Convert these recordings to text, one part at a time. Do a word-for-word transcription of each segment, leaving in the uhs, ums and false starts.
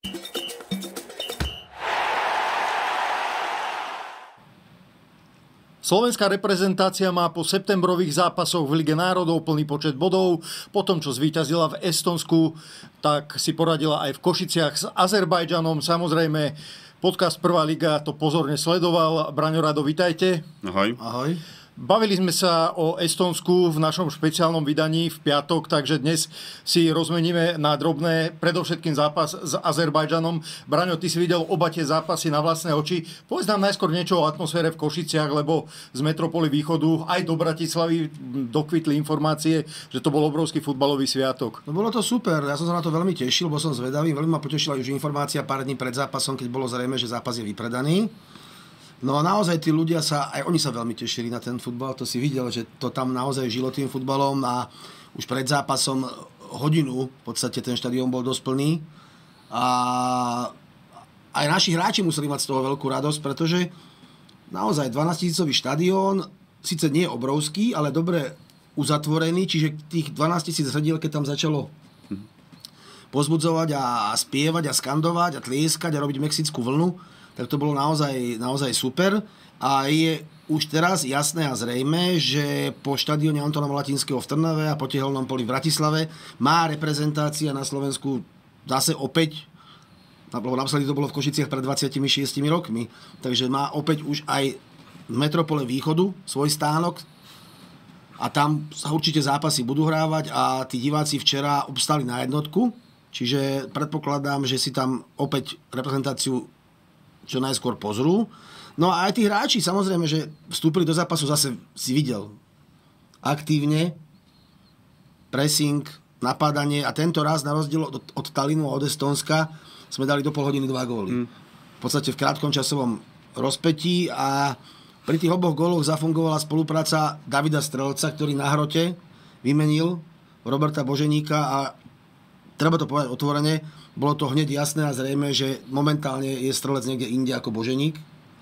Slovenská reprezentácia má po septembrových zápasoch v Lige národov plný počet bodov. Po tom, čo zvíťazila v Estonsku, tak si poradila aj v Košiciach s Azerbajdžanom. Samozrejme, podcast Prvá liga to pozorne sledoval. Braňo, Rado, vitajte. Ahoj. Ahoj. Bavili sme sa o Estonsku v našom špeciálnom vydaní v piatok, takže dnes si rozmeníme na drobné, predovšetkým zápas s Azerbajdžanom. Braňo, ty si videl oba tie zápasy na vlastné oči. Povedz nám najskôr niečo o atmosfére v Košiciach, lebo z metropoly východu aj do Bratislavy dokvitli informácie, že to bol obrovský futbalový sviatok. No bolo to super, ja som sa na to veľmi tešil, bol som zvedavý, veľmi ma potešila už informácia pár dní pred zápasom, keď bolo zrejme, že zápas je vypredaný. No a naozaj tí ľudia sa, aj oni sa veľmi tešili na ten futbal, to si videl, že to tam naozaj žilo tým futbalom a už pred zápasom hodinu v podstate ten štadión bol dosť plný a aj naši hráči museli mať z toho veľkú radosť, pretože naozaj dvanásťtisícový štadión, síce nie je obrovský, ale dobre uzatvorený, čiže tých dvanásťtisíc hrdiel, keď tam začalo pozbudzovať a spievať a skandovať a tlieskať a robiť mexickú vlnu, tak to bolo naozaj, naozaj super. A je už teraz jasné a zrejme, že po štadióne Antona Malatinského v Trnave a po Tehelnom poli v Bratislave má reprezentácia na Slovensku zase opäť, naposledy to bolo v Košiciach pred dvadsiatimi šiestimi rokmi, takže má opäť už aj v metropole východu svoj stánok a tam sa určite zápasy budú hrávať a tí diváci včera obstali na jednotku, čiže predpokladám, že si tam opäť reprezentáciu čo najskôr pozrú. No a aj tí hráči, samozrejme, že vstúpili do zápasu, zase si videl aktívne, pressing, napádanie a tento raz na rozdiel od, od Talinu a od Estónska sme dali do pol hodiny dva góly. Mm. V podstate v krátkom časovom rozpätí a pri tých oboch góloch zafungovala spolupráca Davida Strelca, ktorý na hrote vymenil Roberta Boženíka a treba to povedať otvorene, bolo to hneď jasné a zrejme, že momentálne je Strelec niekde inde ako Boženík.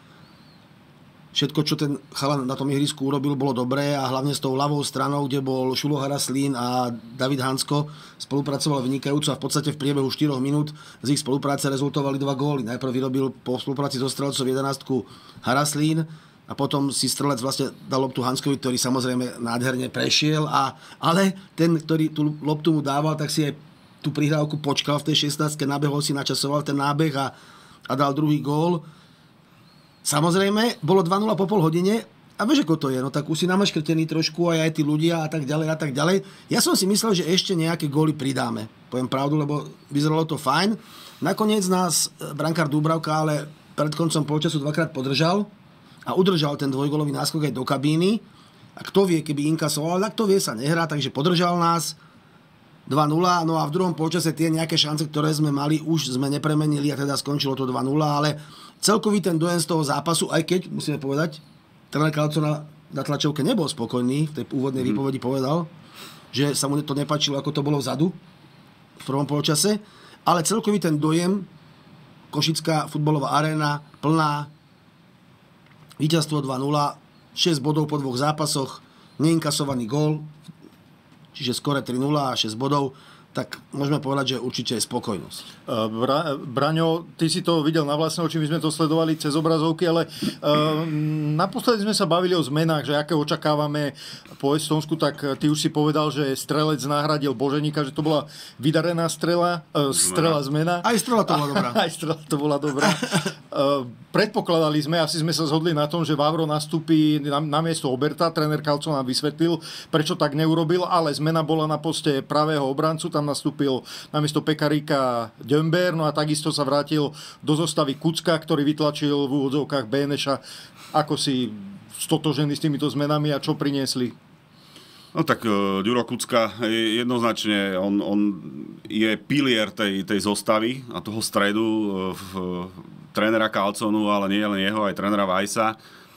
Všetko, čo ten chalan na tom ihrisku urobil, bolo dobré a hlavne s tou ľavou stranou, kde bol Šulo Haraslín a David Hansko, spolupracoval vynikajúco a v podstate v priebehu štyroch minút z ich spolupráce rezultovali dva góly. Najprv vyrobil po spolupráci so Strelcom jedenástku Haraslín a potom si Strelec vlastne dal loptu Hanskovi, ktorý samozrejme nádherne prešiel, a, ale ten, ktorý tú loptu mu dával, tak si aj tú prihrávku počkal v tej šestnástke, nabehol si, načasoval ten nábeh a, a dal druhý gól. Samozrejme, bolo dva nula po pol hodine a vieš, ako to je, no tak už si namaškrtený trošku aj, aj tí ľudia a tak ďalej a tak ďalej. Ja som si myslel, že ešte nejaké góly pridáme. Poviem pravdu, lebo vyzeralo to fajn. Nakoniec nás brankár Dúbravka ale pred koncom polčasu dvakrát podržal a udržal ten dvojgólový náskok aj do kabíny. A kto vie, keby inkasoval, tak to vie, sa nehrá, takže podržal nás dva nula, no a v druhom polčase tie nejaké šance, ktoré sme mali, už sme nepremenili a teda skončilo to dva nula, ale celkový ten dojem z toho zápasu, aj keď, musíme povedať, tréner Kalco na, na tlačovke nebol spokojný, v tej úvodnej mm. výpovedi povedal, že sa mu to nepáčilo, ako to bolo vzadu v prvom polčase, ale celkový ten dojem, Košická futbalová aréna, plná, víťazstvo dva nula, šesť bodov po dvoch zápasoch, neinkasovaný gól, čiže skore tri nula a šesť bodov, tak môžeme povedať, že určite je spokojnosť. Bra- Braňo, ty si to videl na vlastné oči, my sme to sledovali cez obrazovky, ale uh, naposledy sme sa bavili o zmenách, že aké očakávame po Estonsku, tak ty už si povedal, že Strelec nahradil Boženíka, že to bola vydarená strela, uh, strela zmena. Aj strela to bola dobrá. Aj strela to bola dobrá. uh, predpokladali sme, asi sme sa zhodli na tom, že Vavro nastúpi na, na miesto Oberta, tréner Kalco nám vysvetlil, prečo tak neurobil, ale zmena bola na poste pravého obrancu, tam nastúpil namiesto Pekaríka Dömber, no a takisto sa vrátil do zostavy Kucka, ktorý vytlačil v úvodzovkách Béneša. Ako si stotožený s týmito zmenami a čo priniesli? No tak uh, Ďuro Kucka jednoznačne, on, on je pilier tej, tej zostavy a toho stredu uh, v, trénera Kalconu, ale nie len jeho, aj trénera Vajsa.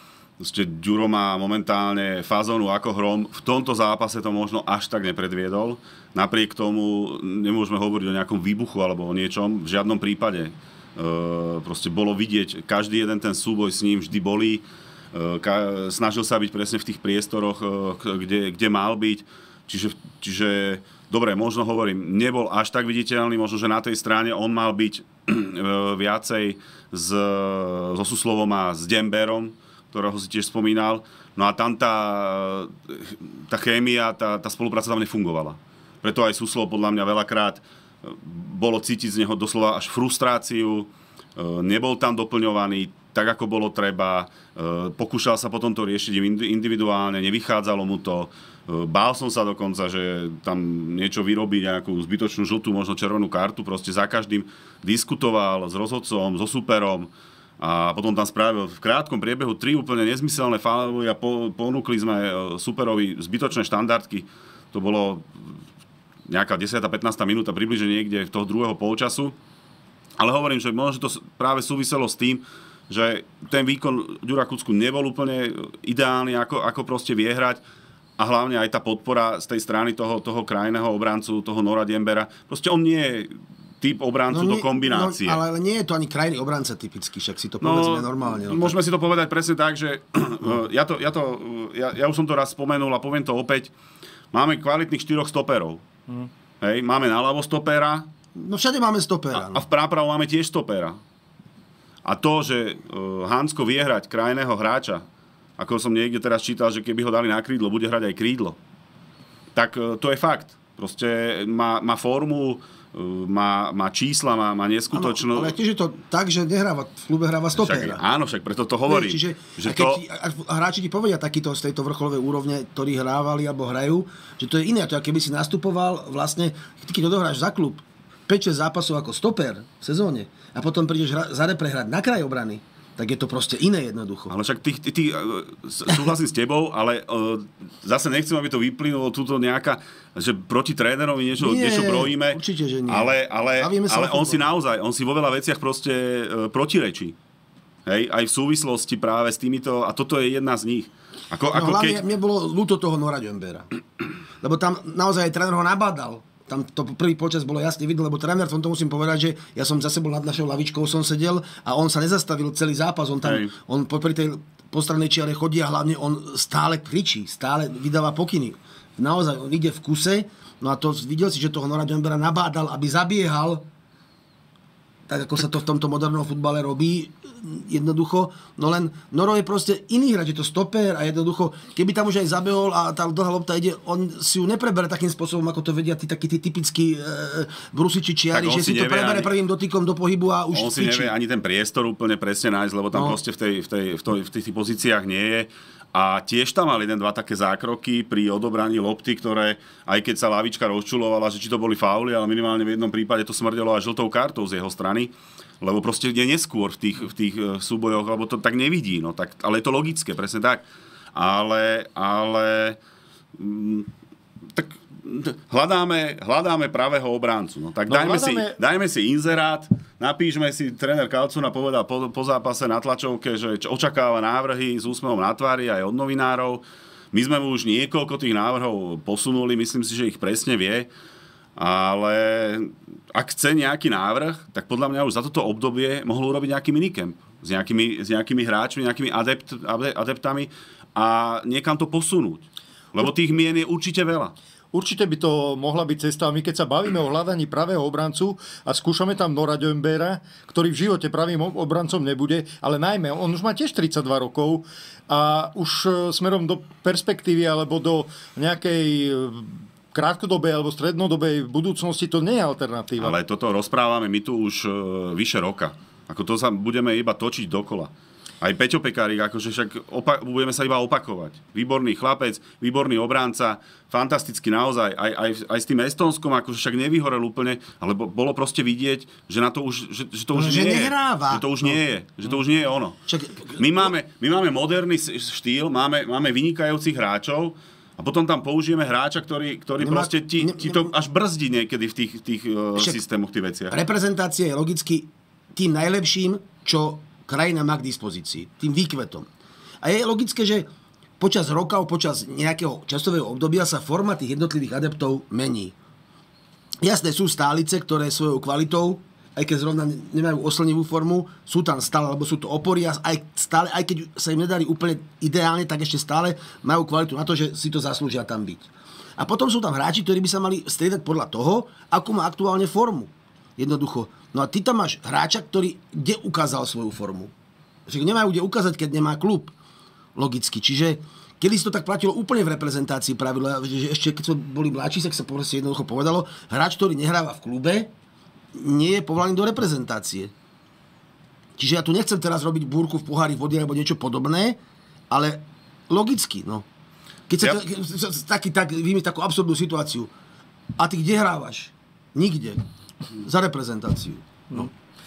Ďuro má momentálne fazónu ako hrom. V tomto zápase to možno až tak nepredviedol. Napriek tomu nemôžeme hovoriť o nejakom výbuchu alebo o niečom. V žiadnom prípade. E, proste bolo vidieť, každý jeden ten súboj s ním vždy bolí. E, ka, snažil sa byť presne v tých priestoroch, e, kde, kde mal byť. Čiže, čiže dobre, možno hovorím, nebol až tak viditeľný, možno, že na tej strane on mal byť viacej s, so Suslovom a s Demberom, ktorého si tiež spomínal. No a tam tá, tá chémia, tá, tá spolupráca tam nefungovala. Preto aj Suslov podľa mňa veľakrát bolo cítiť z neho doslova až frustráciu, nebol tam doplňovaný tak, ako bolo treba, pokúšal sa potom to riešiť individuálne, nevychádzalo mu to. Bál som sa dokonca, že tam niečo vyrobí, nejakú zbytočnú žltú, možno červenú kartu, proste za každým diskutoval s rozhodcom, so superom a potom tam spravil v krátkom priebehu tri úplne nezmyselné fauly a po, ponúkli sme superovi zbytočné štandardky. To bolo nejaká desiata pätnásta minúta, približne niekde toho druhého polčasu. Ale hovorím, že možno to práve súviselo s tým, že ten výkon Ďura Kucku nebol úplne ideálny, ako, ako proste vie hrať. A hlavne aj tá podpora z tej strany toho, toho krajného obrancu, toho Nora Dembera. Proste on nie je typ obrancu no, do kombinácie. No, ale nie je to ani krajný obranca typický, však si to povedzme no, normálne. No, môžeme tak si to povedať presne tak, že no. ja, to, ja, to, ja, ja už som to raz spomenul a poviem to opäť. Máme kvalitných štyroch stoperov. Hmm. Hej, máme naľavo stopera. No všade máme stopera. A, no. a vprápravo máme tiež stopera. A to, že uh, Hansko vie hrať krajného hráča, ako som niekde teraz čítal, že keby ho dali na krídlo, bude hrať aj krídlo. Tak to je fakt. Proste má, má formu, má, má čísla, má, má neskutočnú... Ano, ale tiež je to tak, že nehráva, v klube hráva stopera. Však, áno, však preto to hovorím. Čiže, že keď to... ti, hráči ti povedia takýto z tejto vrcholovej úrovne, ktorí hrávali alebo hrajú, že to je iné. To je, keby si nastupoval vlastne, keď odohráš za klub päť šesť zápasov ako stoper v sezóne a potom prídeš hra, za repre hrať na kraj obrany, tak je to proste iné jednoducho. Ale však ty, ty, ty súhlasím s tebou, ale uh, zase nechcem, aby to vyplynulo túto nejaká, že proti trénerovi niečo, nie, niečo brojíme. Určite, že nie. Ale, ale, ale on si naozaj, on si vo veľa veciach proste uh, protirečí. Hej, aj v súvislosti práve s týmito, a toto je jedna z nich. Ako, no ako hlavne keď... mne bolo ľúto toho Nora Dembera. Lebo tam naozaj tréner ho nabádal. Tam to prvý počas bolo jasne vidno, lebo tréner, som to musím povedať, že ja som zase bol nad našou lavičkou, som sedel a on sa nezastavil celý zápas. On tam, Hej. on popri tej postranej čiare chodí a hlavne on stále kričí, stále vydáva pokyny. Naozaj, on ide v kuse, no a to videl si, že toho Nora Dembera nabádal, aby zabiehal, tak ako sa to v tomto modernom futbale robí, jednoducho, no len Noro je proste iný hráč, je to stoper a jednoducho, keby tam už aj zabehol a tá dlhá lopta ide, on si ju neprebere takým spôsobom, ako to vedia tí takí tí typickí e, brusiči čiari, že si, si to prebere ani, prvým dotykom do pohybu a už on si nevie ani ten priestor úplne presne nájsť, lebo tam no. proste v, tej, v, tej, v, tej, v tých pozíciách nie je. A tiež tam mal jeden, dva také zákroky pri odobraní lopty, ktoré, aj keď sa lavička rozčulovala, že či to boli fauly, ale minimálne v jednom prípade to smrdelo aj žltou kartou z jeho strany, lebo proste je neskôr v tých, v tých súbojoch, lebo to tak nevidí, no, tak, ale je to logické, presne tak. Ale, ale mm, tak hľadáme, hľadáme pravého obráncu. No, tak no, dajme, hľadáme... si, dajme si inzerát, napíšme si, tréner Kalcuna povedal po, po zápase na tlačovke, že očakáva návrhy s úsmevom na tvári aj od novinárov. My sme mu už niekoľko tých návrhov posunuli, myslím si, že ich presne vie, ale ak chce nejaký návrh, tak podľa mňa už za toto obdobie mohol urobiť nejaký minicamp s nejakými, s nejakými hráčmi, nejakými adept, adeptami a niekam to posunúť. Lebo tých mien je určite veľa. Určite by to mohla byť cesta. My keď sa bavíme o hľadaní pravého obrancu a skúšame tam Nora Dembera, ktorý v živote pravým obrancom nebude, ale najmä, on už má tiež tridsaťdva rokov a už smerom do perspektívy alebo do nejakej krátkodobej alebo strednodobej budúcnosti to nie je alternatíva. Ale toto rozprávame my tu už vyše roka. Ako to sa budeme iba točiť dokola. Aj Peťo Pekárik, akože však opa- budeme sa iba opakovať. Výborný chlapec, výborný obránca, fantasticky naozaj. Aj, aj, aj s tým Estónskom, akože však nevyhorel úplne, ale bolo proste vidieť, že na to už, že, že to už no, nie že je. Nehráva. Že to už no. nie je. Že to už nie je ono. Čak... My, máme, my máme moderný štýl, máme, máme vynikajúcich hráčov, a potom tam použijeme hráča, ktorý, ktorý Nemá, proste ti, ne, ti to až brzdí niekedy v tých, tých uh, systémoch, tých veciach. Reprezentácia je logicky tým najlepším, čo krajina má k dispozícii, tým výkvetom. A je logické, že počas roka, počas nejakého časového obdobia sa forma tých jednotlivých adeptov mení. Jasné, sú stálice, ktoré svojou kvalitou, aj keď zrovna nemajú oslnivú formu, sú tam stále, alebo sú to opory a aj, stále, aj keď sa im nedarí úplne ideálne, tak ešte stále majú kvalitu na to, že si to zaslúžia tam byť. A potom sú tam hráči, ktorí by sa mali striedať podľa toho, akú má aktuálne formu. Jednoducho. No a ty tam máš hráča, ktorý kde ukázal svoju formu. Že nemajú kde ukázať, keď nemá klub. Logicky. Čiže kedy si to tak platilo úplne v reprezentácii pravidla, že ešte keď sme boli mladší, tak sa proste jednoducho povedalo, hráč, ktorý nehráva v klube, nie je povolaný do reprezentácie. Čiže ja tu nechcem teraz robiť búrku v pohári vody alebo niečo podobné, ale logicky, no. Keď sa ja. to, taký, tak, vyjmi takú absurdnú situáciu. A ty kde hrávaš? Nikde. Za reprezentáciu. No.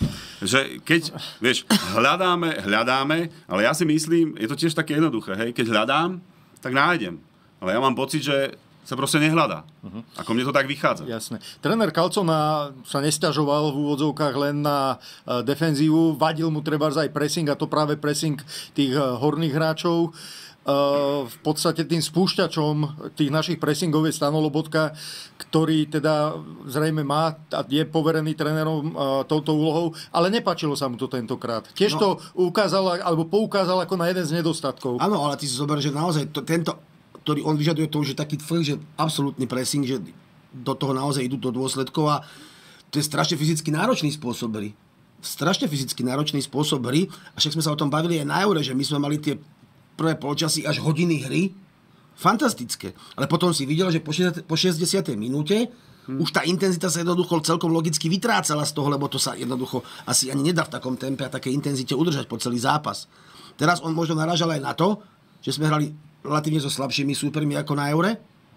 Že keď, vieš, hľadáme, hľadáme, ale ja si myslím, je to tiež také jednoduché, hej, keď hľadám, tak nájdem. Ale ja mám pocit, že sa proste nehľadá. Uh-huh. Ako mne to tak vychádza. Jasné. Tréner Calzona sa nesťažoval v úvodzovkách len na uh, defenzívu, vadil mu trebárs aj pressing, a to práve pressing tých uh, horných hráčov. Uh, v podstate tým spúšťačom tých našich pressingov je Stano Lobotka, ktorý teda zrejme má a je poverený trénerom uh, touto úlohou, ale nepáčilo sa mu to tentokrát. Tiež no. to ukázal, alebo poukázal ako na jeden z nedostatkov. Áno, ale ty si zober, že naozaj to, tento, ktorý on vyžaduje to, že taký tvrdý, že absolútny pressing, že do toho naozaj idú do dôsledkov a to je strašne fyzicky náročný spôsob hry. Strašne fyzicky náročný spôsob hry a však sme sa o tom bavili aj na Eure, že my sme mali tie prvé polčasy až hodiny hry. Fantastické. Ale potom si videl, že po šesťdesiatej minúte hmm. už tá intenzita sa jednoducho celkom logicky vytrácala z toho, lebo to sa jednoducho asi ani nedá v takom tempe a takej intenzite udržať po celý zápas. Teraz on možno narážal aj na to, že sme hrali relatívne so slabšími súpermi ako na Eure.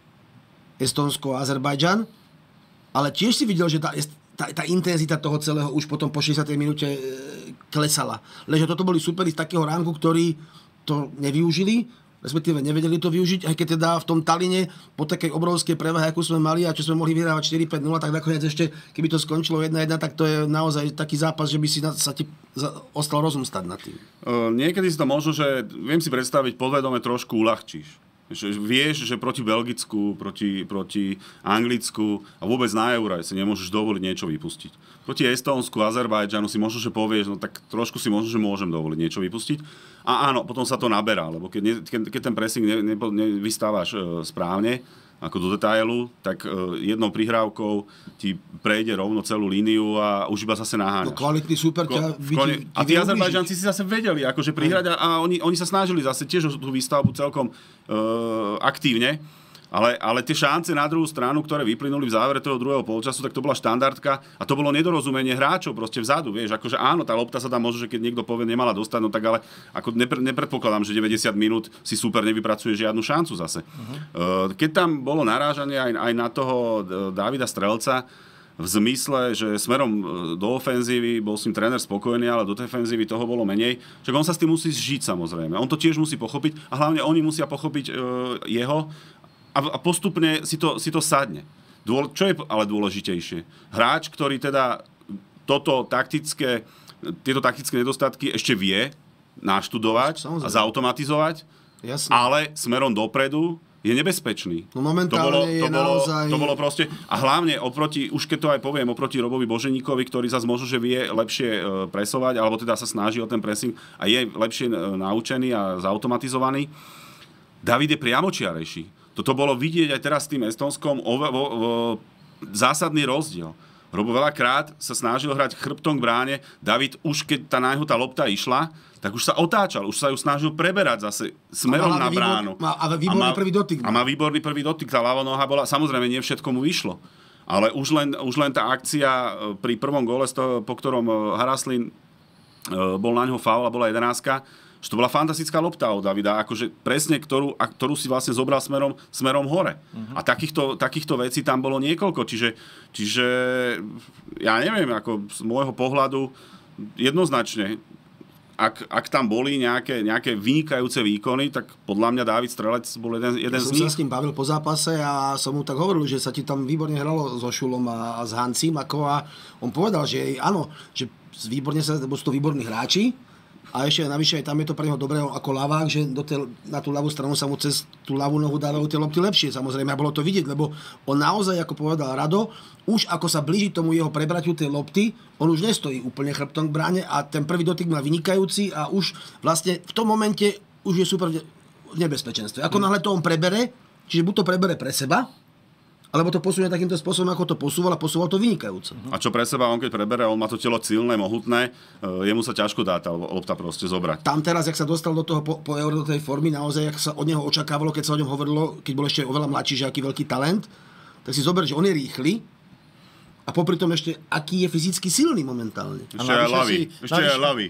Estónsko a Azerbajdžan. Ale tiež si videl, že tá, tá, tá intenzita toho celého už potom po šesťdesiatej minúte e, klesala. Lenže toto boli súperi z takého rangu, ktorí to nevyužili, respektíve nevedeli to využiť, aj keď teda v tom Taline po takej obrovskej prevahe, akú sme mali a čo sme mohli vyhrávať štyri päť nula, tak nakoniec ešte, keby to skončilo jedna jedna, tak to je naozaj taký zápas, že by si na, sa ti za, ostal rozum stať nad tým. Uh, niekedy si to možno, že viem si predstaviť, podvedome trošku uľahčíš. Že vieš, že proti Belgicku, proti, proti Anglicku a vôbec na Euro si nemôžeš dovoliť niečo vypustiť. Proti Estónsku, Azerbajdžanu si možno, že povieš, no tak trošku si možno, že môžem dovoliť niečo vypustiť. A áno, potom sa to naberá, lebo keď, ne, keď, keď ten pressing ne, ne, nevystávaš e, správne, ako do detailu, tak e, jednou prihrávkou ti prejde rovno celú líniu a už iba zase naháňaš. No kvalitný super ťa vidí. A tí Azerbajdžanci si zase vedeli akože prihrať a, a oni, oni sa snažili zase tiež tú výstavbu celkom e, aktívne. Ale, ale tie šance na druhú stranu, ktoré vyplynuli v závere toho druhého polčasu, tak to bola štandardka a to bolo nedorozumenie hráčov proste vzadu, vieš, akože áno, tá lopta sa tam možno, že keď niekto povie, nemala dostať, no tak ale ako nepre, nepredpokladám, že deväťdesiat minút si super nevypracuje žiadnu šancu zase. Uh-huh. Keď tam bolo narážanie aj, aj na toho Davida Strelca, v zmysle, že smerom do ofenzívy bol s ním tréner spokojný, ale do defenzívy toho bolo menej. Však on sa s tým musí zžiť samozrejme. On to tiež musí pochopiť a hlavne oni musia pochopiť uh, jeho a postupne si to, si to sadne. Dôle, čo je ale dôležitejšie? Hráč, ktorý teda toto taktické, tieto taktické nedostatky ešte vie naštudovať a zautomatizovať, jasne, ale smerom dopredu je nebezpečný. No momentálne to bolo, je to bolo, naozaj... To bolo proste, a hlavne oproti, už keď to aj poviem, oproti Robovi Boženíkovi, ktorý zase možno, že vie lepšie presovať, alebo teda sa snaží o ten pressing a je lepšie naučený a zautomatizovaný, David je priamočiarejší. Toto bolo vidieť aj teraz s tým Estónskom o, o, o, zásadný rozdiel. Robo veľakrát sa snažil hrať chrbtom k bráne. David už keď tá na jeho tá lopta išla, tak už sa otáčal, už sa ju snažil preberať zase smerom na bránu. Má, a výborný a má, prvý dotyk. A má výborný prvý dotyk. Tá ľava noha bola, samozrejme nie všetko mu vyšlo. Ale už len, už len tá akcia pri prvom góle, po ktorom Haraslin bol na ňo faul a bola jedenástka, že to bola fantastická lopta od Davida, akože presne, ktorú, a ktorú si vlastne zobral smerom, smerom hore. Uh-huh. A takýchto, takýchto vecí tam bolo niekoľko, čiže, čiže ja neviem, ako z môjho pohľadu jednoznačne, ak, ak tam boli nejaké, nejaké vynikajúce výkony, tak podľa mňa Dávid Strelec bol jeden, jeden ja z nich. Ja som sa s ním bavil po zápase a som mu tak hovoril, že sa ti tam výborne hralo so Šulom a, a s Hancím, ako a on povedal, že áno, že výborne sa, lebo sú to výborní hráči. A ešte navyše aj tam je to pre neho dobré ako ľavák, že do tej, na tú ľavú stranu sa mu cez tú ľavú nohu dávajú tie lopty lepšie. Samozrejme, a bolo to vidieť, lebo on naozaj, ako povedal Rado, už ako sa blíži tomu jeho prebratiu tej lopty, on už nestojí úplne chrbtom k bráne a ten prvý dotyk má vynikajúci a už vlastne v tom momente už je super v nebezpečenstve. Ako náhle to on prebere, čiže buď to prebere pre seba, alebo to posunie takýmto spôsobom, ako to posúval a posúval to vynikajúco. A čo pre seba, on keď prebere, on má to telo silné, mohutné, jemu sa ťažko dá tá lopta proste zobrať. Tam teraz, jak sa dostal do toho po, po euro, do tej formy, naozaj, jak sa od neho očakávalo, keď sa o ňom hovorilo, keď bol ešte oveľa mladší, že aký veľký talent, tak si zober, že on je rýchly a popri tom ešte, aký je fyzicky silný momentálne. Ešte aj ľavý. Ešte aj ľavý.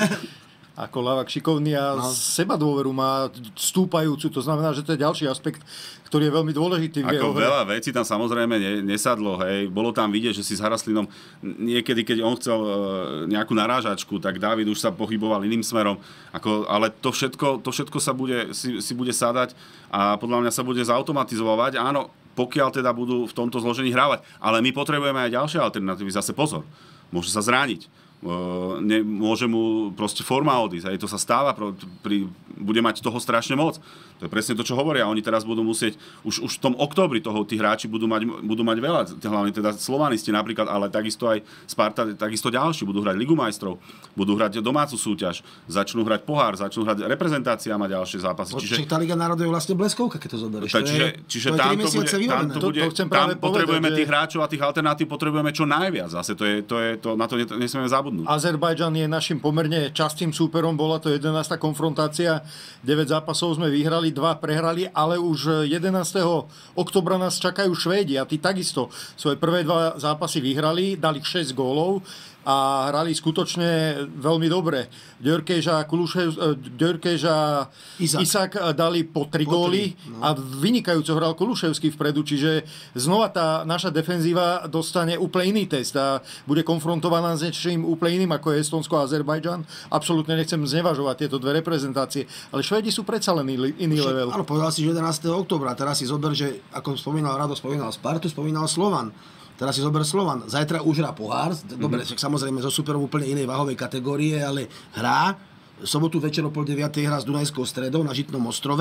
Ako ľavák šikovný a no. seba dôveru má stúpajúcu. To znamená, že to je ďalší aspekt, ktorý je veľmi dôležitý. Ako veľa vecí tam samozrejme ne, nesadlo. Hej. Bolo tam vidieť, že si s Haraslinom niekedy, keď on chcel nejakú narážačku, tak Dávid už sa pohyboval iným smerom. Ako, ale to všetko, to všetko sa bude, si, si bude sadať a podľa mňa sa bude zautomatizovať. Áno, pokiaľ teda budú v tomto zložení hrávať. Ale my potrebujeme aj ďalšie alternatívy. Zase pozor. Môže sa zraniť. Uh, ne, môže mu proste forma odísť. Aj to sa stáva, pro, pri, bude mať toho strašne moc. To je presne to, čo hovoria. Oni teraz budú musieť, už, už v tom októbri toho tí hráči budú mať, budú mať veľa, hlavne teda Slovanisti napríklad, ale takisto aj Sparta, takisto ďalší. Budú hrať Ligu majstrov, budú hrať domácu súťaž, začnú hrať pohár, začnú hrať reprezentácia, má ďalšie zápasy. Čiže tá Liga národov je vlastne bleskovka, keď to zoberieš. To čiže čiže to tam, to bude, tam, to bude, to, to tam potrebujeme povedať, tých hráčov a tých alternatív potrebujeme čo najviac. Zase to je, to je, to, na to nesmieme zabudnúť. Azerbajdžan je našim pomerne častým súperom, bola to jedenásta konfrontácia, deväť zápasov sme vyhrali, dva prehrali, ale už jedenásteho októbra nás čakajú Švédi a tí takisto svoje prvé dva zápasy vyhrali, dali šesť gólov a hrali skutočne veľmi dobre. Djörkež a, Djörkež a Isak. Isak dali po tri po góly tri, no. A vynikajúco hral Kuluševský vpredu, čiže znova tá naša defenzíva dostane úplne iný test a bude konfrontovaná s niečím úplne iným, ako je Estonsko a Azerbajdžan. Absolútne nechcem znevažovať tieto dve reprezentácie, ale Švédi sú predsa len iný level. Áno, povedal si, že jedenásteho októbra, teraz si zober, že ako spomínal Rado, spomínal Spartu, spomínal Slovan. Teraz si zober Slovan. Zajtra už hrá pohár. Dobre, mm-hmm. samozrejme so superom úplne inej váhovej kategórie, ale hrá. V sobotu večer o pol deviatej hrá s Dunajskou Stredou na Žitnom ostrove.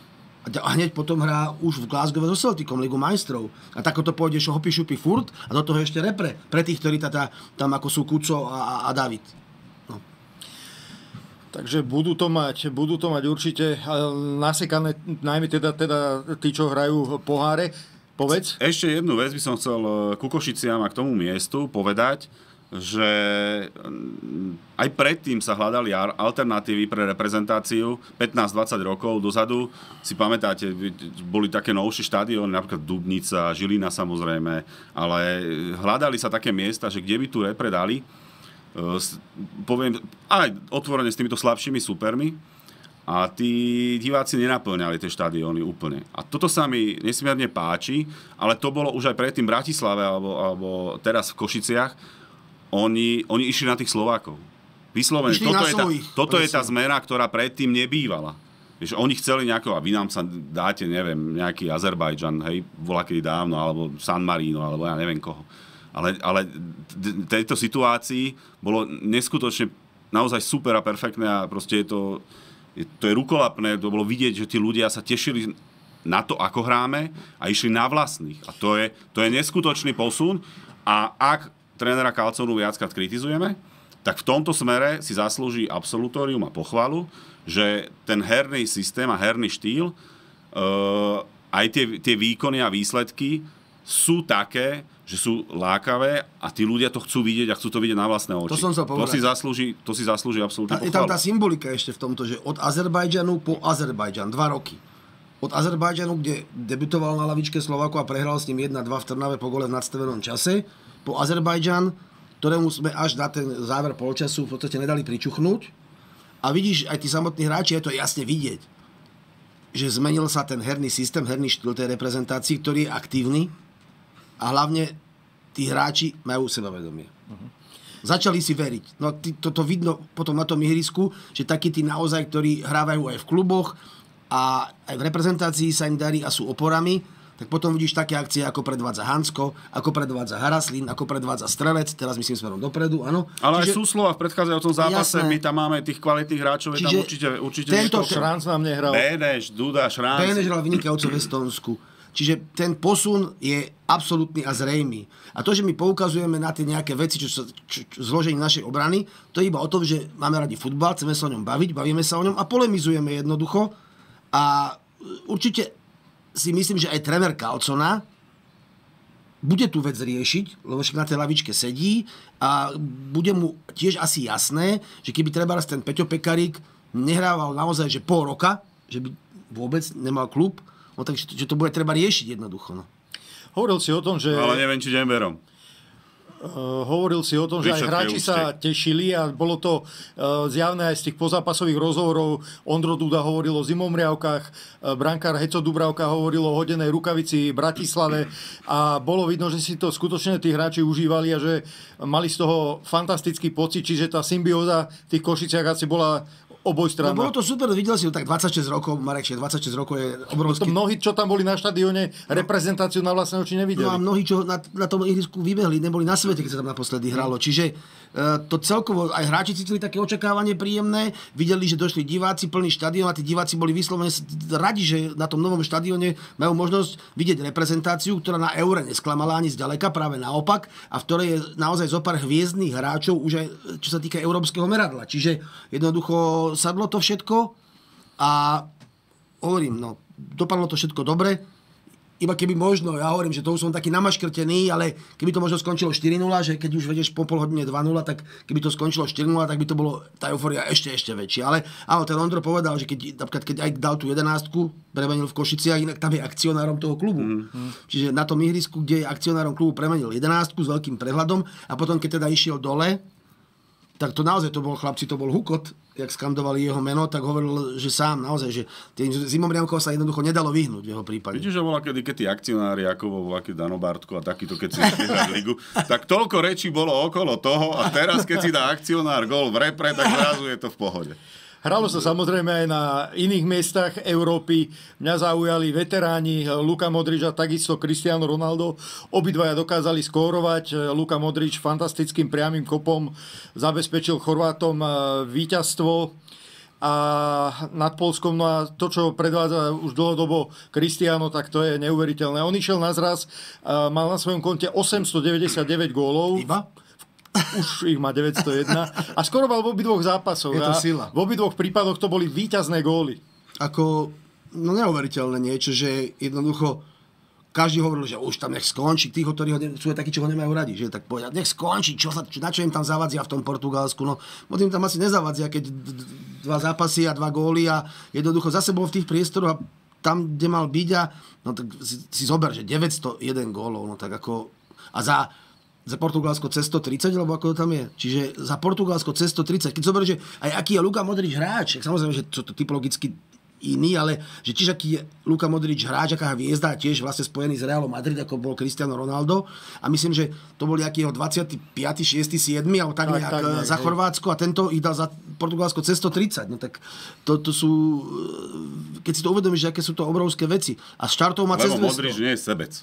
A hneď potom hrá už v Glasgow so Celticom Ligu majstrov. A tako to pôjde hopi šupi furt a do toho ešte repre. Pre tých, ktorí tá, tam ako sú Kuco a, a David. No. Takže budú to mať, budú to mať určite nasekané, najmä teda, teda tí, čo hrajú v poháre. Povedz. Ešte jednu vec by som chcel ku Košiciam a k tomu miestu povedať, že aj predtým sa hľadali alternatívy pre reprezentáciu pätnásť dvadsať rokov dozadu. Si pamätáte, boli také novšie štadióny, napríklad Dubnica, Žilina samozrejme, ale hľadali sa také miesta, že kde by tu repre dali, poviem, aj otvorene s týmito slabšími supermi, a tí diváci nenapĺňali tie štadióny úplne. A toto sa mi nesmierne páči, ale to bolo už aj predtým v Bratislave alebo, alebo teraz v Košiciach. Oni, oni išli na tých Slovákov. Vyslovene, toto, je tá, toto je tá zmena, ktorá predtým nebývala. Vieš, oni chceli nejakého, a vy nám sa dáte, neviem, nejaký Azerbajdžan, hej, volá kedy dávno, alebo San Marino, alebo ja neviem koho. Ale, ale v tejto situácii bolo neskutočne naozaj super a perfektné a proste je to to je rukolapné, to bolo vidieť, že tí ľudia sa tešili na to, ako hráme a išli na vlastných. A to je, to je neskutočný posun a ak trénera Carlsonu viackrát kritizujeme, tak v tomto smere si zaslúži absolutórium a pochvalu, že ten herný systém a herný štýl, uh, aj tie, tie výkony a výsledky sú také, že sú lákavé a tí ľudia to chcú vidieť a chcú to vidieť na vlastné oči. To som sa povedal. To si zaslúži, to si zaslúži absolútne pochvalu. Je tam tá symbolika ešte v tomto, že od Azerbajdžanu po Azerbajdžan, dva roky. Od Azerbajdžanu, kde debutoval na lavičke Slováku a prehral s ním jedna dva v Trnave po gole v nadstavenom čase, po Azerbajdžan, ktorému sme až na ten záver polčasu v podstate nedali pričuchnúť. A vidíš, aj tí samotní hráči, je to jasne vidieť, že zmenil sa ten herný systém, herný štýl tej reprezentácii, ktorý je aktívny. A hlavne tí hráči majú sebavedomie. Uh-huh. Začali si veriť. No toto vidno potom na tom ihrisku, že takí tí naozaj, ktorí hrávajú aj v kluboch a aj v reprezentácii sa im darí a sú oporami, tak potom vidíš také akcie, ako predvádza Hansko, ako predvádza Haraslín, ako predvádza Strelec, teraz myslím smerom dopredu, áno. Ale Čiže, aj Súslova v predchádzajúcom zápase, jasné. My tam máme tých kvalitných hráčov, je tam určite, určite tento Šránc nám nehral. Béneš, Duda, Šránc. Béneš hral vynikajúco v Estonsku. Čiže ten posun je absolútny a zrejmý. A to, že my poukazujeme na tie nejaké veci, čo sa zložení našej obrany, to je iba o tom, že máme radi futbal, chceme sa o ňom baviť, bavíme sa o ňom a polemizujeme jednoducho. A určite si myslím, že aj tréner Carlsona bude tú vec riešiť, lebo však na tej lavičke sedí a bude mu tiež asi jasné, že keby treba raz ten Peťo Pekarík nehrával naozaj, že pol roka, že by vôbec nemal klub, no tak že to bude treba riešiť jednoducho. No. Hovoril si o tom, že... Ale neviem, či Denverom. Uh, hovoril si o tom, že aj hráči sa tešili a bolo to uh, zjavné aj z tých pozápasových rozhovorov. Ondro Duda hovoril o zimomriavkách, uh, brankár Heco Dubravka hovoril o hodenej rukavici v Bratislave a bolo vidno, že si to skutočne tí hráči užívali a že mali z toho fantastický pocit, čiže tá symbióza v tých Košiciach asi bola obojstranná. No bolo to super, videl si ho tak dvadsaťšesť rokov, Marek, dvadsaťšesť rokov je obrovský. To mnohí, čo tam boli na štadióne, reprezentáciu na vlastné oči nevideli. No a mnohí, čo na, na tom ihrisku vybehli, neboli na svete, keď sa tam naposledy hralo. Čiže uh, to celkovo, aj hráči cítili také očakávanie príjemné, videli, že došli diváci, plný štadión a tí diváci boli vyslovene radi, že na tom novom štadióne majú možnosť vidieť reprezentáciu, ktorá na Eure nesklamala ani zďaleka, práve naopak, a v ktorej je naozaj zopár hviezdnych hráčov, už aj čo sa týka európskeho meradla. Čiže jednoducho sadlo to všetko a hovorím, no, dopadlo to všetko dobre, iba keby možno, ja hovorím, že to už som taký namaškrtený, ale keby to možno skončilo štyri nula, že keď už vedieš po pol hodine dva nula, tak keby to skončilo štyri nula, tak by to bolo tá eufória ešte, ešte väčšia. Ale áno, ten Ondro povedal, že keď, napríklad, keď aj dal tú jedenástku, premenil v Košiciach, inak tam je akcionárom toho klubu. Mm. Čiže na tom ihrisku, kde je akcionárom klubu, premenil jedenástku s veľkým prehľadom a potom, keď teda išiel dole, tak to naozaj to bol, chlapci, to bol hukot, jak skandovali jeho meno, tak hovoril, že sám naozaj, že tým Zimomriamkov sa jednoducho nedalo vyhnúť v jeho prípade. Vidíš, že bola kedy, keď tí akcionári, ako bol aký Dano Bartko a takýto, keď si vyhrali ligu, tak toľko rečí bolo okolo toho a teraz, keď si dá akcionár gól v repre, tak zrazu je to v pohode. Hralo sa samozrejme aj na iných miestach Európy. Mňa zaujali veteráni Luka Modrič a takisto Cristiano Ronaldo. Obidvaja dokázali skórovať. Luka Modrič fantastickým priamym kopom zabezpečil Chorvátom víťazstvo a nad Poľskom. No a to, čo predvádza už dlhodobo Cristiano, tak to je neuveriteľné. On išiel na zraz, mal na svojom konte osemstodeväťdesiatdeväť gólov. Iba? Už ich má deväťstojedna. A skoroval v obidvoch zápasoch. Je to sila. V obidvoch prípadoch to boli víťazné góly. Ako, no neuveriteľné niečo, že jednoducho každý hovoril, že už tam nech skončí. Tí, ktorí ho ne, sú takí, čo ho nemajú radi. Že tak povedať, nech skončí, čo sa, na čo im tam zavadzia v tom Portugalsku. No, im tam asi nezavadzia, keď dva zápasy a dva góly a jednoducho zase bol v tých priestoroch a tam, kde mal byť a no tak si, si zober, že deväťstojeden gólov, no tak ako a za za Portugalsko cez stotridsať, alebo ako to tam je. Čiže za Portugalsko cez stotridsať. Keď zober, že aj aký je Luka Modrič hráč, samozrejme, že to, to typologicky iný, ale že tiež aký je Luka Modrič hráč, aká hviezda, tiež vlastne spojený s Realom Madrid, ako bol Cristiano Ronaldo. A myslím, že to boli aký jeho dvadsiaty piaty, šiesty, siedmy alebo tak, tak nejak tak, za hej. Chorvátsko a tento ich dal za Portugalsko cez stotridsať. No tak to, to sú, keď si to uvedomíš, že aké sú to obrovské veci. A štartov má cez dvesto. Lebo Modrič nie je sebec.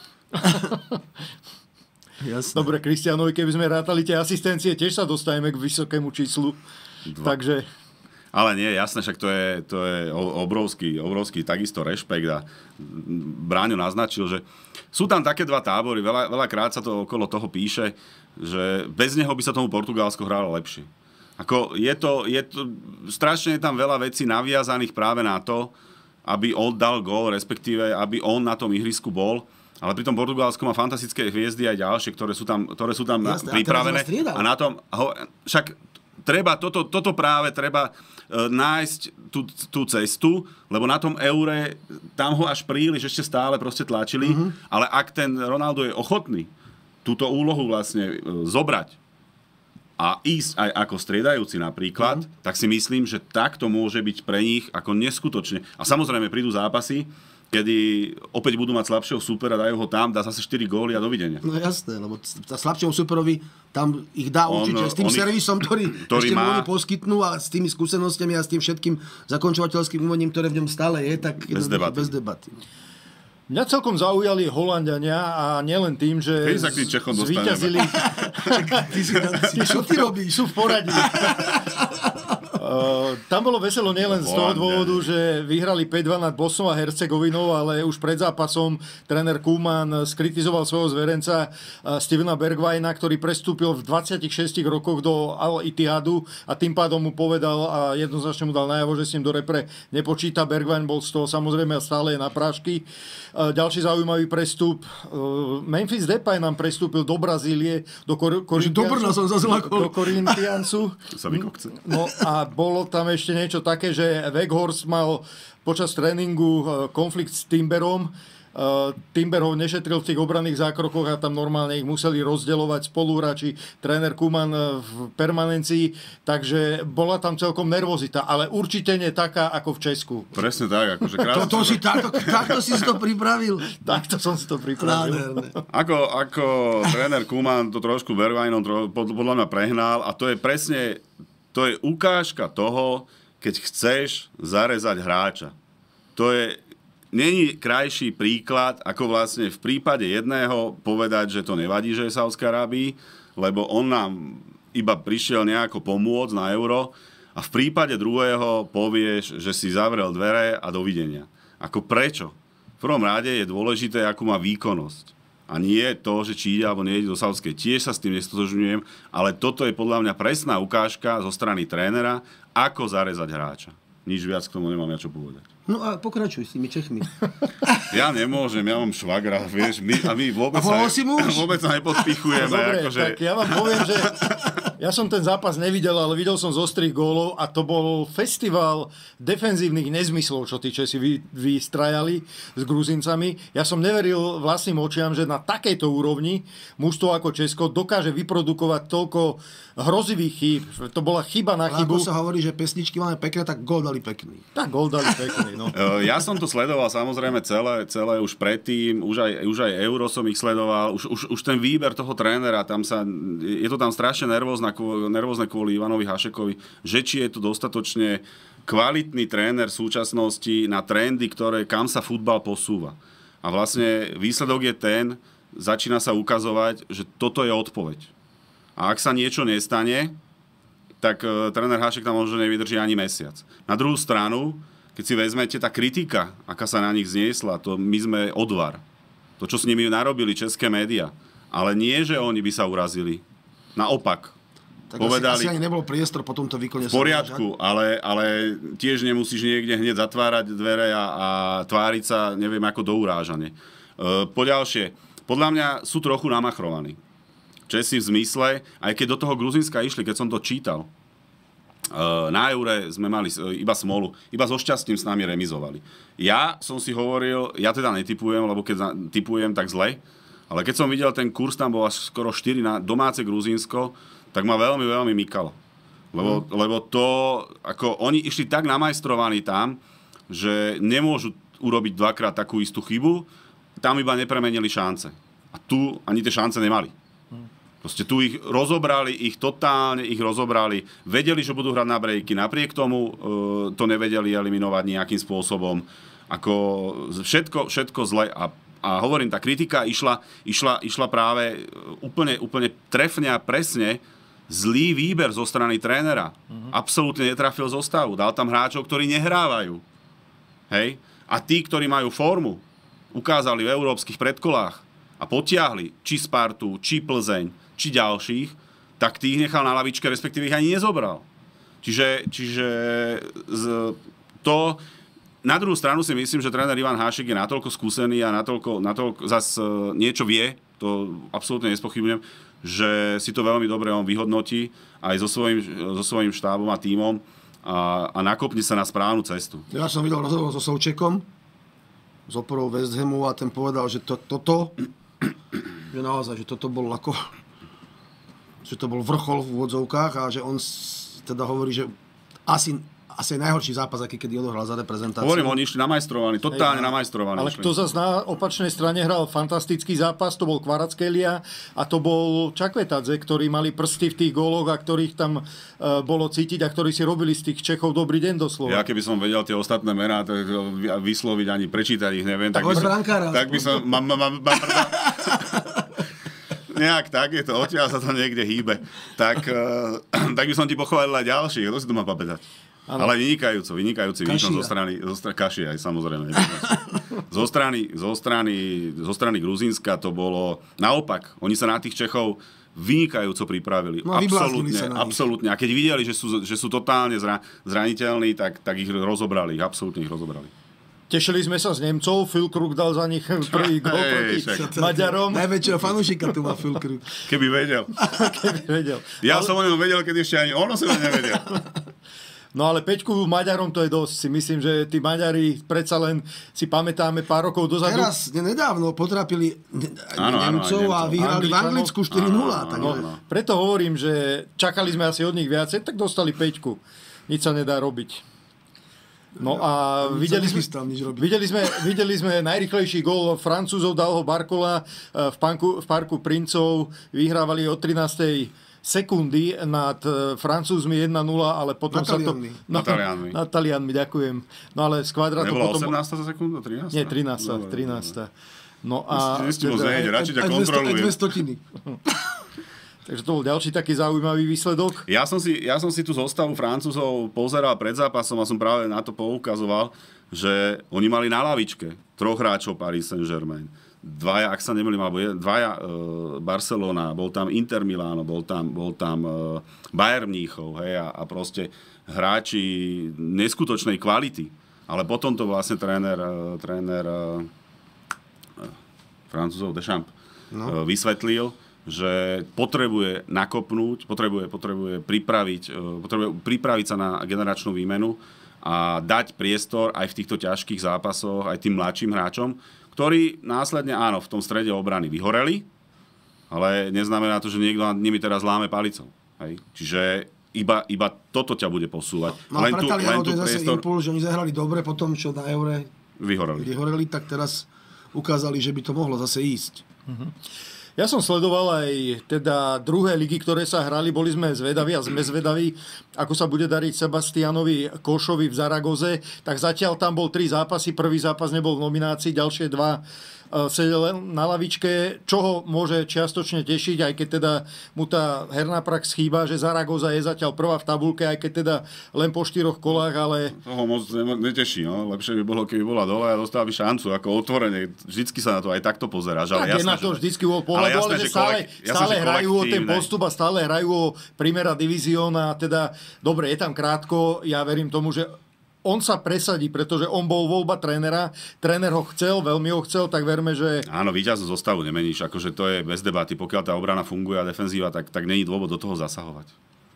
Jasne. Dobre, Kristianovi, keby sme rátali tie asistencie, tiež sa dostaneme k vysokému číslu. Dva. Takže... Ale nie, jasné, však to je, to je obrovský, obrovský takisto rešpekt a Bráňo naznačil, že sú tam také dva tábory, veľa, veľakrát sa to okolo toho píše, že bez neho by sa tomu Portugalsko hrálo lepšie. Ako je to, je to, strašne je tam veľa vecí naviazaných práve na to, aby on dal gól, respektíve aby on na tom ihrisku bol. Ale pri tom Portugalsku má fantastické hviezdy aj ďalšie, ktoré sú tam, ktoré sú tam Jasne, pripravené. A, a na tom, ho, však treba, toto, toto práve treba e, nájsť tú, tú cestu, lebo na tom Eure, tam ho až príliš ešte stále proste tlačili, mm-hmm. ale ak ten Ronaldo je ochotný túto úlohu vlastne e, zobrať a ísť aj ako striedajúci napríklad, mm-hmm. tak si myslím, že takto môže byť pre nich ako neskutočne. A samozrejme prídu zápasy, kedy opäť budú mať slabšieho supera, dajú ho tam, dá zase štyri góly a dovidenia. No jasné, lebo tá slabšieho superovi tam ich dá on, určite s tým servisom, ktorý, ktorý ešte má... mu poskytnú a s tými skúsenostiami a s tým všetkým zakončovateľským umením, ktoré v ňom stále je, tak bez debaty. Bez debaty. Mňa celkom zaujali Holanďania a nielen tým, že zvíťazili... Ty si, ty si, čo ty robíš? Sú v poradí. Uh, tam bolo veselo nielen z toho dôvodu, že vyhrali päť dva nad Bosnou a Hercegovinou, ale už pred zápasom tréner Koeman skritizoval svojho zverenca uh, Stevena Bergwijna, ktorý prestúpil v dvadsiatich šiestich rokoch do Al-Ittihadu a tým pádom mu povedal a jednoznačne mu dal najavo, že s ním do repre nepočíta. Bergwijn bol z toho samozrejme stále na prášky. Uh, ďalší zaujímavý prestup. Uh, Memphis Depay nám prestúpil do Brazílie, do Kor- Corinthiansu. Do Corinthiansu. No a bolo tam ešte niečo také, že Weghorst mal počas tréningu konflikt s Timberom. Timber ho nešetril v tých obranných zákrokoch a tam normálne ich museli rozdeľovať spoluhráči, tréner Koeman v permanencii, takže bola tam celkom nervozita, ale určite nie taká ako v Česku. Presne tak. Akože krásne. Toto si, takto, takto si to pripravil. Takto som si to pripravil. Ako, ako tréner Koeman to trošku Bergwijnom tro, podľa mňa prehnal a to je presne, to je ukážka toho, keď chceš zarezať hráča. To je Není krajší príklad, ako vlastne v prípade jedného povedať, že to nevadí, že je v Saúdskej Arábii, lebo on nám iba prišiel nejako pomôcť na euro a v prípade druhého povieš, že si zavrel dvere a dovidenia. Ako prečo? V prvom rade je dôležité, akú má výkonnosť. A nie to, že či ide alebo nejde do Saúdskej. Tiež sa s tým nestotožňujem, ale toto je podľa mňa presná ukážka zo strany trénera, ako zarezať hráča. Nič viac k tomu nemám ja čo povedať. No a pokračuj s tými Čechmi. Ja nemôžem, ja mám švagra, vieš, my, a my vôbec, a sa, vôbec sa nepodpichujeme. Dobre, akože... tak ja vám poviem, že ja som ten zápas nevidel, ale videl som z ostrých gólov a to bol festival defenzívnych nezmyslov, čo tí Česi vy, vystrajali s Gruzincami. Ja som neveril vlastným očiam, že na takejto úrovni mužstvo ako Česko dokáže vyprodukovať toľko hrozivých chýb. To bola chyba na chybu. Ako sa hovorí, že pesničky máme pekné, tak gól dali pekný. Tak gól dali pekný. No. Ja som to sledoval samozrejme celé, celé už predtým, už aj, už aj Euro som ich sledoval, už, už, už ten výber toho trénera, tam sa, je to tam strašne nervózne, nervózne kvôli Ivanovi Hašekovi, že či je to dostatočne kvalitný tréner v súčasnosti na trendy, ktoré, kam sa futbal posúva. A vlastne výsledok je ten, začína sa ukazovať, že toto je odpoveď. A ak sa niečo nestane, tak uh, tréner Hašek tam možno nevydrží ani mesiac. Na druhú stranu, keď si vezmete, tá kritika, aká sa na nich zniesla, to my sme odvar. To, čo s nimi narobili české médiá. Ale nie, že oni by sa urazili. Naopak. Tak povedali, asi, asi ani nebol priestor po tomto výkone. V poriadku, ale, ale tiež nemusíš niekde hneď zatvárať dvere a, a tváriť sa, neviem, ako dourážane. E, poďalšie, podľa mňa sú trochu namachrovaní. Česi v zmysle, aj keď do toho Gruzínska išli, keď som to čítal, na Eure sme mali iba smolu, iba so šťastím s nami remizovali. Ja som si hovoril, ja teda netipujem, lebo keď tipujem, tak zle, ale keď som videl ten kurz, tam bol až skoro štyri na domáce Gruzínsko, tak ma veľmi, veľmi mykalo. Lebo, mm. lebo to, ako oni išli tak namajstrovaní tam, že nemôžu urobiť dvakrát takú istú chybu, tam iba nepremenili šance. A tu ani tie šance nemali. Proste tu ich rozobrali, ich totálne ich rozobrali. Vedeli, že budú hrať na brejky. Napriek tomu e, to nevedeli eliminovať nejakým spôsobom. Ako všetko, všetko zle. A, a hovorím, tá kritika išla, išla, išla práve úplne, úplne trefne a presne. Zlý výber zo strany trénera. Uh-huh. Absolútne netrafil zostavu. Dal tam hráčov, ktorí nehrávajú. Hej? A tí, ktorí majú formu, ukázali v európskych predkolách a potiahli či Spartu, či Plzeň, či ďalších, tak tých nechal na lavičke, respektíve ich ani nezobral. Čiže, čiže z, to... Na druhú stranu si myslím, že tréner Ivan Hašek je natoľko skúsený a natoľko, natoľko zas niečo vie, to absolútne nespochybňujem, že si to veľmi dobre on vyhodnotí aj so svojím, so svojím štábom a tímom a, a nakopne sa na správnu cestu. Ja som videl rozhovor so Součekom z oporou West Hamu a ten povedal, že to, toto že naozaj, že toto bol ako že to bol vrchol v úvodzovkách a že on teda hovorí, že asi, asi najhorší zápas, aký kedy odohral za reprezentáciu. Hovorím, oni išli namajstrovaní, totálne namajstrovaní. Ale kto zase na opačnej strane hral fantastický zápas, to bol Kvaratskhelia a to bol Čakvetadze, ktorí mali prsty v tých góloch a ktorých tam uh, bolo cítiť a ktorí si robili z tých Čechov dobrý deň doslova. Ja keby som vedel tie ostatné mená, tak vysloviť ani prečítať ich neviem. Tak, tak, by som, tak by som... Ma, ma, ma, ma, nejak tak je to, odtiaľ sa to niekde hýbe. Tak, uh, tak by som ti pochválil aj ďalších, kto si to má pamätať. Ano. Ale vynikajúco, vynikajúci výkon zo strany, zo strany Kaši aj samozrejme. zo, strany, zo, strany, zo strany Gruzínska to bolo naopak. Oni sa na tých Čechov vynikajúco pripravili. No, absolútne, absolútne. A keď videli, že sú, že sú totálne zra, zraniteľní, tak, tak ich rozobrali. Absolútne ich rozobrali. Tešili sme sa z Nemcov, Füllkrug dal za nich prvý gól proti Maďarom. Najväčšieho fanúšika tu má Füllkrug. Keby vedel. Keby vedel. Ja ale... som o ňom vedel, keď ešte ani ono sa nevedel. No ale Peťku Maďarom to je dosť. Si myslím, že tí Maďari predsa len si pamätáme pár rokov dozadu. Teraz nedávno potrapili áno, Nemcov áno, a vyhrali v Anglicku štyri nula. Tak no, preto hovorím, že čakali sme asi od nich viacej, tak dostali Peťku. Nič sa nedá robiť. No a videli sme, videli, sme, videli sme najrýchlejší gól Francúzov, dal ho Barcola v, panku, v parku Princov, vyhrávali od trinástej sekundy nad Francúzmi jedna nula, ale potom na sa to... Na Talianmi. Na Talianmi, ďakujem. No ale z kvadratu potom... Nebola osemnásta sekunda, trinásta? Nie, trinásta. trinásta. No a... Teda, radšej ťa kontrolujem. Aj dve stotiny. Takže to bol ďalší taký zaujímavý výsledok. Ja som si, ja som si tú zostavu Francúzov pozeral pred zápasom a som práve na to poukazoval, že oni mali na lavičke troch hráčov Paris Saint-Germain. Dvaja, ak sa nemýlim, alebo je, dvaja e, Barcelona, bol tam Inter Milano, bol tam, bol tam e, Bayern Mníchov, hej, a, a proste hráči neskutočnej kvality. Ale potom to vlastne tréner, e, tréner e, Francúzov Deschamps no. e, vysvetlil, že potrebuje nakopnúť, potrebuje, potrebuje, pripraviť, potrebuje pripraviť sa na generačnú výmenu a dať priestor aj v týchto ťažkých zápasoch aj tým mladším hráčom, ktorí následne, áno, v tom strede obrany vyhoreli, ale neznamená to, že niekto nad nimi teraz láme palicou. Hej? Čiže iba, iba toto ťa bude posúvať. No, len tu, len tu je zase priestor... impuls, že oni zahrali dobre, potom čo na Eure vyhoreli. vyhoreli, tak teraz ukázali, že by to mohlo zase ísť. Mhm. Ja som sledoval aj teda druhé ligy, ktoré sa hrali, boli sme zvedaví a sme zvedaví, ako sa bude dariť Sebastianovi Košovi v Zaragoze, tak zatiaľ tam bol tri zápasy, prvý zápas nebol v nominácii, ďalšie dva sedel na lavičke, čo ho môže čiastočne tešiť, aj keď teda mu tá herná prax chýba, že Zaragoza je zatiaľ prvá v tabulke, aj keď teda len po štyroch kolách, ale... Toho moc neteší, no. Lepšie by bolo, keby bola dole a dostala by šancu, ako otvorene. Vždycky sa na to aj takto pozeráš, ale tak jasné, je na to že... vždycky bol pohľadu, ale, jasné, ale že stále, kolek... jasné, stále že hrajú o ten postup a stále hrajú o Primera Divizión a teda, dobre, je tam krátko, ja verím tomu, že on sa presadí, pretože on bol voľba trénera, tréner ho chcel, veľmi ho chcel, tak verme, že... Áno, víťaznú zostavu nemeníš, akože to je bez debaty, pokiaľ tá obrana funguje a defenzíva, tak, tak není dôvod do toho zasahovať.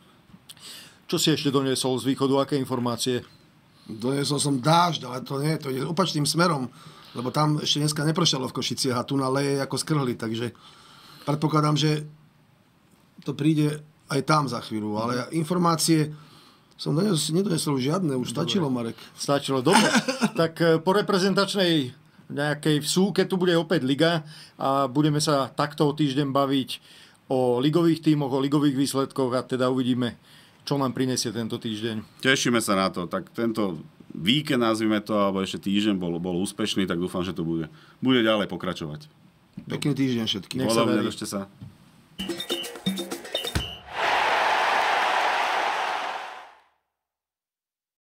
Čo si ešte doniesol z východu, aké informácie? Doniesol som dážď, ale to nie, to ide opačným smerom, lebo tam ešte dneska nepršalo v Košiciach a tu na leje ako skrhli, takže predpokladám, že to príde aj tam za chvíľu, ale informácie... Som nedonesol žiadne, už stačilo, Marek. Stačilo, dobre. Tak po reprezentačnej nejakej vsúke tu bude opäť liga a budeme sa takto o týždeň baviť o ligových tímoch, o ligových výsledkoch a teda uvidíme, čo nám prinesie tento týždeň. Tešíme sa na to. Tak tento víkend, nazvime to, alebo ešte týždeň bol, bol úspešný, tak dúfam, že to bude, bude ďalej pokračovať. Pekný týždeň všetkým. Podobne, držte sa.